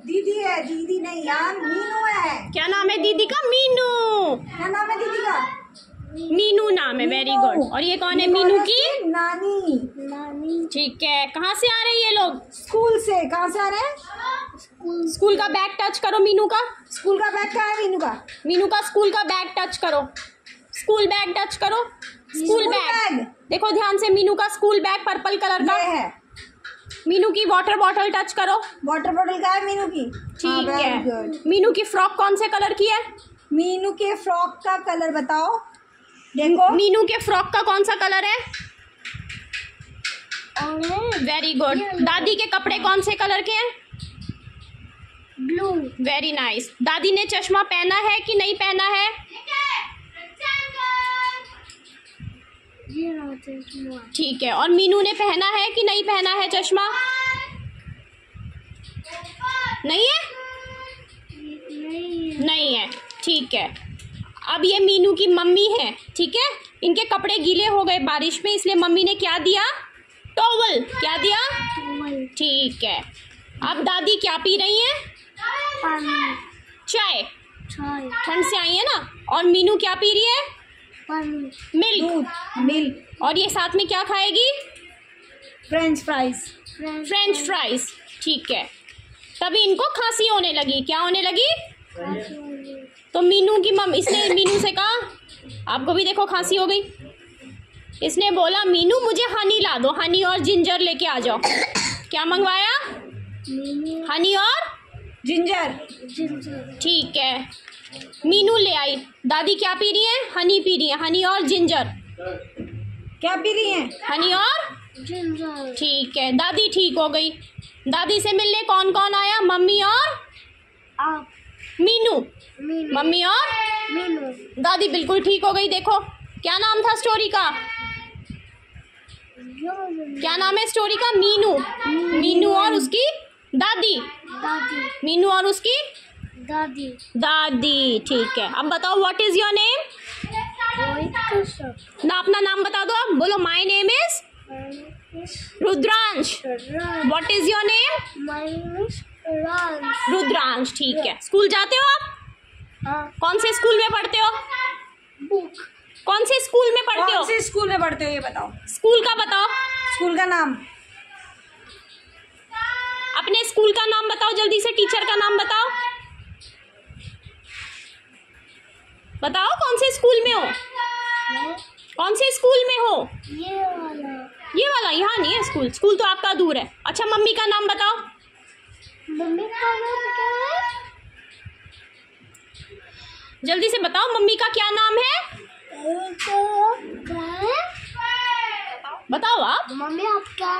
दीदी है, दीदी नहीं यार, मीनू है। क्या नाम है दीदी का? मीनू। क्या नाम है दीदी का? मीनू नाम है। Very good. और ये कौन है? मीनू की नानी। ठीक है। कहाँ से आ रहे हैं ये लोग? स्कूल से। कहाँ से आ रहे हैं? स्कूल का बैग टच करो मीनू का। स्कूल का बैग कहाँ है मीनू का? मीनू का स्कूल का बैग टच करो। स्कूल बैग टच करो। स्कूल बैग देखो ध्यान से। मीनू का स्कूल बैग पर्पल कलर का है। मीनू की वाटर बॉटल टच करो। वाटर बॉटल का है मीनू की। ठीक है। मीनू की फ्रॉक कौन से कलर की है? मीनू के फ्रॉक का कलर बताओ। देखो मीनू के फ्रॉक का कौन सा कलर है? Very good. दादी के कपड़े कौन से कलर के हैं? ब्लू। Very nice. दादी ने चश्मा पहना है कि नहीं पहना है? ठीक है। और मीनू ने पहना है कि नहीं पहना है चश्मा? नहीं है? नहीं है। ठीक है। अब ये मीनू की मम्मी है। ठीक है। इनके कपड़े गीले हो गए बारिश में, इसलिए मम्मी ने क्या दिया? टॉवल। क्या दिया? ठीक है। अब दादी क्या पी रही है? चाय। ठंड से आई है ना। और मीनू क्या पी रही है? मिल्क। और ये साथ में क्या खाएगी? French fries. French fries. ठीक है। तभी इनको खांसी होने लगी। क्या होने लगी? तो मीनू की इसने मीनू से कहा, आपको भी देखो खांसी हो गई। इसने बोला मीनू मुझे हनी ला दो, हनी और जिंजर लेके आ जाओ। क्या मंगवाया? हनी और जिंजर। ठीक है। मीनू ले आई। दादी क्या पी रही है? हनी पी रही है। हनी और जिंजर। क्या पी रही हैं? हनी और जिंजर। ठीक है। दादी ठीक हो गई। दादी से मिलने कौन कौन आया? मम्मी और आप। मीनू। मम्मी और मीनू। दादी बिल्कुल ठीक हो गई। देखो क्या नाम था स्टोरी का? क्या नाम है स्टोरी का? मीनू। मीनू और उसकी दादी। मीनू और उसकी दादी। ठीक है। अब बताओ व्हाट इज योर नेम? ना अपना नाम बता दो। अब बोलो my name is Rudransh. What is your name? Rudransh. ठीक है। स्कूल जाते हो आप? कौन से स्कूल में पढ़ते हो? कौन से स्कूल में पढ़ते हो? कौन से स्कूल में पढ़ते हो ये बताओ। स्कूल का बताओ। स्कूल का नाम। अपने स्कूल का नाम बताओ जल्दी से। टीचर का नाम बताओ। बताओ कौन से स्कूल में हो? कौन से स्कूल में हो? ये वाला। यहाँ नहीं है स्कूल। स्कूल तो आपका दूर है। अच्छा मम्मी का नाम बताओ। मम्मी का नाम क्या है? जल्दी से बताओ मम्मी का क्या नाम है? बताओ आप। मम्मी आप क्या?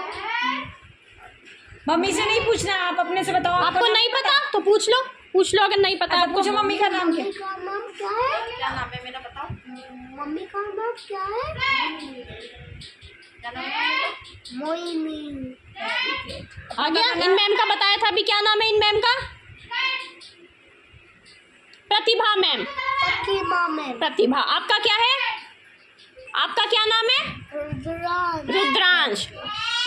मम्मी से नहीं पूछना, आप अपने से बताओ। आपको नहीं पता तो पूछ लो। पूछ लो अगर नहीं पता। अच्छा, पूछो मम्मी का नाम क्या? का नाम क्या है? क्या नाम है मेरा बताओ। मम्मी का नाम क्या है? मोइनी। आ गया? इन मैम का बताया था अभी। क्या नाम है इन मैम का? प्रतिभा मैम। प्रतिभा। आपका क्या है? आपका क्या नाम है? रुद्रांश। रुद्रांश।